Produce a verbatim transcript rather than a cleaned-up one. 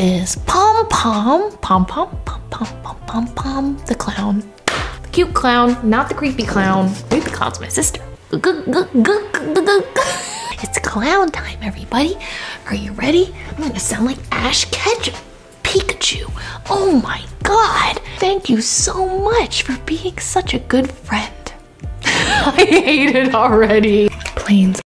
is Pom Pom, Pom Pom, Pom Pom, Pom Pom Pom, the clown. The cute clown, not the creepy clown. Creepy clown's my sister. It's clown time, everybody. Are you ready? I'm gonna sound like Ash Ketchum. Pikachu. Oh my God. Thank you so much for being such a good friend. I hate it already. Planes